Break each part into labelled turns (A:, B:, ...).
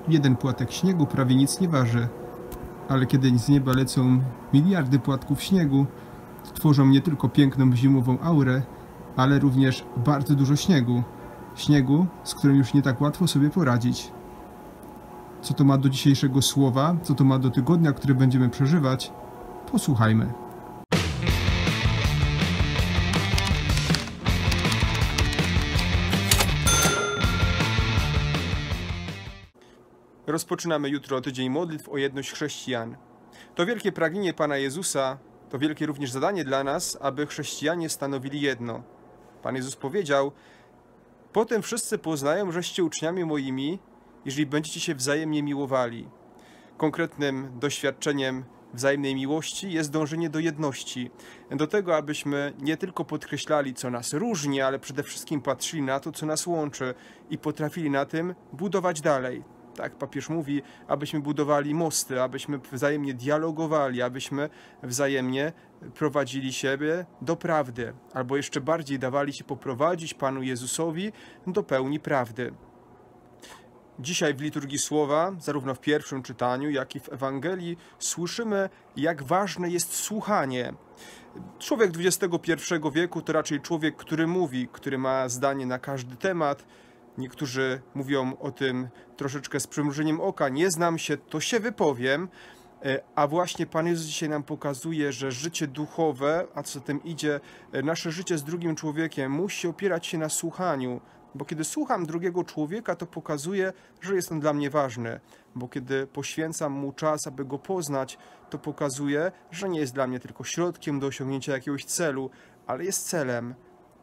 A: Jeden płatek śniegu prawie nic nie waży, ale kiedy z nieba lecą miliardy płatków śniegu, tworzą nie tylko piękną zimową aurę, ale również bardzo dużo śniegu. Śniegu, z którym już nie tak łatwo sobie poradzić. Co to ma do dzisiejszego słowa, co to ma do tygodnia, który będziemy przeżywać? Posłuchajmy. Rozpoczynamy jutro tydzień modlitw o jedność chrześcijan. To wielkie pragnienie Pana Jezusa, to wielkie również zadanie dla nas, aby chrześcijanie stanowili jedno. Pan Jezus powiedział: potem wszyscy poznają, żeście uczniami moimi, jeżeli będziecie się wzajemnie miłowali. Konkretnym doświadczeniem wzajemnej miłości jest dążenie do jedności. Do tego, abyśmy nie tylko podkreślali, co nas różni, ale przede wszystkim patrzyli na to, co nas łączy i potrafili na tym budować dalej. Tak papież mówi, abyśmy budowali mosty, abyśmy wzajemnie dialogowali, abyśmy wzajemnie prowadzili siebie do prawdy, albo jeszcze bardziej dawali się poprowadzić Panu Jezusowi do pełni prawdy. Dzisiaj w liturgii słowa, zarówno w pierwszym czytaniu, jak i w Ewangelii, słyszymy, jak ważne jest słuchanie. Człowiek XXI wieku to raczej człowiek, który mówi, który ma zdanie na każdy temat. Niektórzy mówią o tym troszeczkę z przymrużeniem oka: nie znam się, to się wypowiem. A właśnie Pan Jezus dzisiaj nam pokazuje, że życie duchowe, a co za tym idzie, nasze życie z drugim człowiekiem musi opierać się na słuchaniu. Bo kiedy słucham drugiego człowieka, to pokazuje, że jest on dla mnie ważny. Bo kiedy poświęcam mu czas, aby go poznać, to pokazuje, że nie jest dla mnie tylko środkiem do osiągnięcia jakiegoś celu, ale jest celem.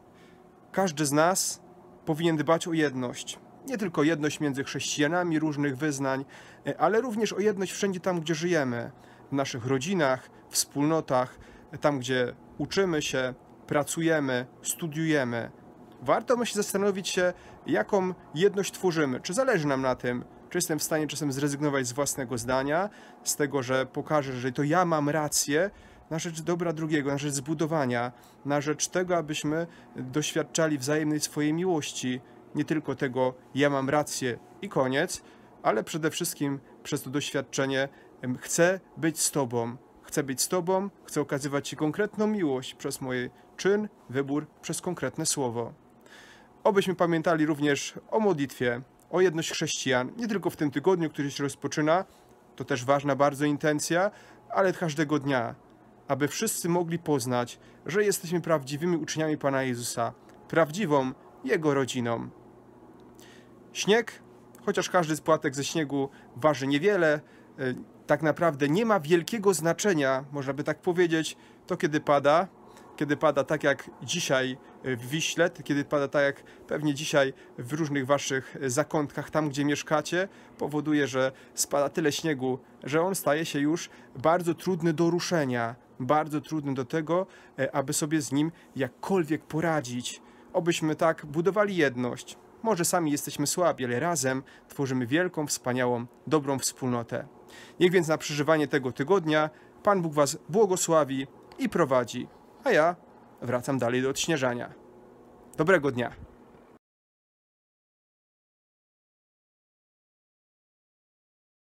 A: Każdy z nas powinien dbać o jedność. Nie tylko jedność między chrześcijanami różnych wyznań, ale również o jedność wszędzie tam, gdzie żyjemy. W naszych rodzinach, wspólnotach, tam, gdzie uczymy się, pracujemy, studiujemy. Warto myśleć, zastanowić się, jaką jedność tworzymy. Czy zależy nam na tym? Czy jestem w stanie czasem zrezygnować z własnego zdania, z tego, że pokażę, że to ja mam rację, na rzecz dobra drugiego, na rzecz zbudowania, na rzecz tego, abyśmy doświadczali wzajemnej swojej miłości. Nie tylko tego, ja mam rację i koniec, ale przede wszystkim przez to doświadczenie chcę być z Tobą. Chcę być z Tobą, chcę okazywać Ci konkretną miłość przez mój czyn, wybór, przez konkretne słowo. Obyśmy pamiętali również o modlitwie, o jedność chrześcijan, nie tylko w tym tygodniu, który się rozpoczyna, to też ważna bardzo intencja, ale każdego dnia, aby wszyscy mogli poznać, że jesteśmy prawdziwymi uczniami Pana Jezusa, prawdziwą Jego rodziną. Śnieg, chociaż każdy z płatek ze śniegu waży niewiele, tak naprawdę nie ma wielkiego znaczenia, można by tak powiedzieć, to kiedy pada tak jak dzisiaj w Wiśle, kiedy pada tak jak pewnie dzisiaj w różnych waszych zakątkach, tam gdzie mieszkacie, powoduje, że spada tyle śniegu, że on staje się już bardzo trudny do ruszenia, bardzo trudny do tego, aby sobie z nim jakkolwiek poradzić. Obyśmy tak budowali jedność. Może sami jesteśmy słabi, ale razem tworzymy wielką, wspaniałą, dobrą wspólnotę. Niech więc na przeżywanie tego tygodnia Pan Bóg was błogosławi i prowadzi, a ja wracam dalej do odśnieżania. Dobrego dnia!